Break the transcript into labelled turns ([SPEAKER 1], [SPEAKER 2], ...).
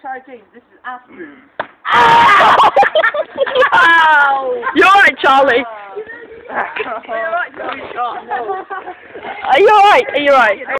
[SPEAKER 1] Charlie James, this is our broom.
[SPEAKER 2] Ow! You're alright, Charlie.
[SPEAKER 1] You're right, Charlie.
[SPEAKER 2] Are you alright? Are you alright?